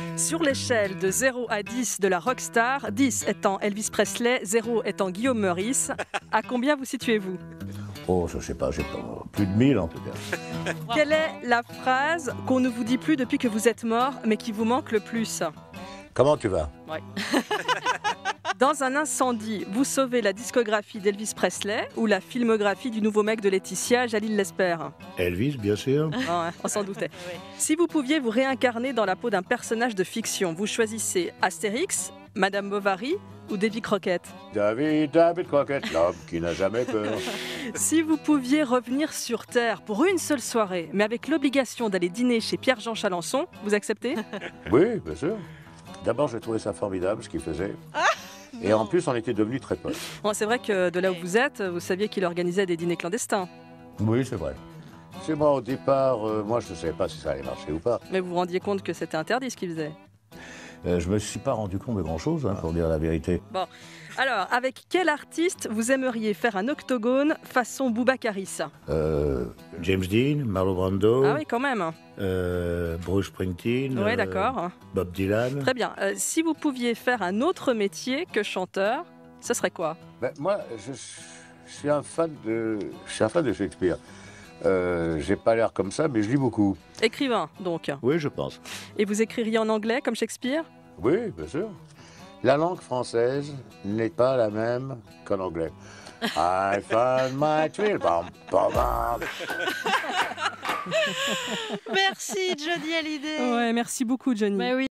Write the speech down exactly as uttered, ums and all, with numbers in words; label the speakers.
Speaker 1: Sur l'échelle de zéro à dix de la rockstar, dix étant Elvis Presley, zéro étant Guillaume Meurice, à combien vous situez-vous?
Speaker 2: Oh, je sais pas, j'ai pas plus de mille en tout cas.
Speaker 1: Quelle est la phrase qu'on ne vous dit plus depuis que vous êtes mort, mais qui vous manque le plus?
Speaker 2: Comment tu vas?
Speaker 1: Ouais. Dans un incendie, vous sauvez la discographie d'Elvis Presley ou la filmographie du nouveau mec de Laetitia, Jalil Lesper?
Speaker 2: Elvis, bien sûr.
Speaker 1: Ah ouais, on s'en doutait. Si vous pouviez vous réincarner dans la peau d'un personnage de fiction, vous choisissez Astérix, Madame Bovary ou Davy Crockett?
Speaker 2: David, David Crockett, l'homme qui n'a jamais peur.
Speaker 1: Si vous pouviez revenir sur Terre pour une seule soirée, mais avec l'obligation d'aller dîner chez Pierre-Jean Chalençon, vous acceptez?
Speaker 2: Oui, bien sûr. D'abord, j'ai trouvé ça formidable ce qu'il faisait. Et en plus, on était devenus très potes.
Speaker 1: Bon, c'est vrai que de là où vous êtes, vous saviez qu'il organisait des dîners clandestins.
Speaker 2: Oui, c'est vrai. C'est moi, au départ, euh, moi, je ne savais pas si ça allait marcher ou pas.
Speaker 1: Mais vous vous rendiez compte que c'était interdit ce qu'il faisait?
Speaker 2: Euh, je me suis pas rendu compte de grand-chose, hein, pour dire la vérité.
Speaker 1: Bon, alors, avec quel artiste vous aimeriez faire un octogone façon Boubacaris?
Speaker 2: Euh, James Dean, Marlon Brando,
Speaker 1: Ah oui, quand même.
Speaker 2: euh, Bruce Springsteen,
Speaker 1: Oui,
Speaker 2: euh,
Speaker 1: d'accord.
Speaker 2: Bob Dylan.
Speaker 1: Très bien. Euh, si vous pouviez faire un autre métier que chanteur, ce serait quoi?
Speaker 2: Ben, moi, je, je suis un fan de, je suis un fan de Shakespeare. Euh, j'ai pas l'air comme ça, mais je lis beaucoup.
Speaker 1: Écrivain, donc.
Speaker 2: Oui, je pense.
Speaker 1: Et vous écririez en anglais comme Shakespeare?
Speaker 2: Oui, bien sûr. La langue française n'est pas la même qu'en anglais. I found my thrill. Bam, bam, bam.
Speaker 3: Merci Johnny Hallyday.
Speaker 1: Ouais, merci beaucoup, Johnny.
Speaker 3: Mais oui.